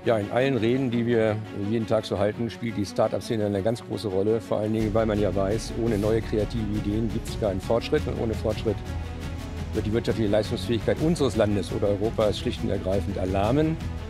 Ja, in allen Reden, die wir jeden Tag so halten, spielt die Start-up-Szene eine ganz große Rolle. Vor allen Dingen, weil man ja weiß, ohne neue kreative Ideen gibt es keinen Fortschritt. Und ohne Fortschritt wird die wirtschaftliche Leistungsfähigkeit unseres Landes oder Europas schlicht und ergreifend erlahmen.